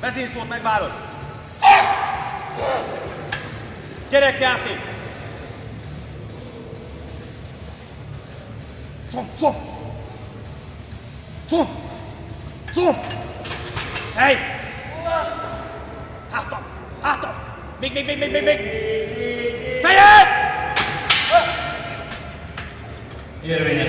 Vezényszót megvárod. Gyerekjáték. Comb. Fej. Hátam. Még. Fejed! Érvényes.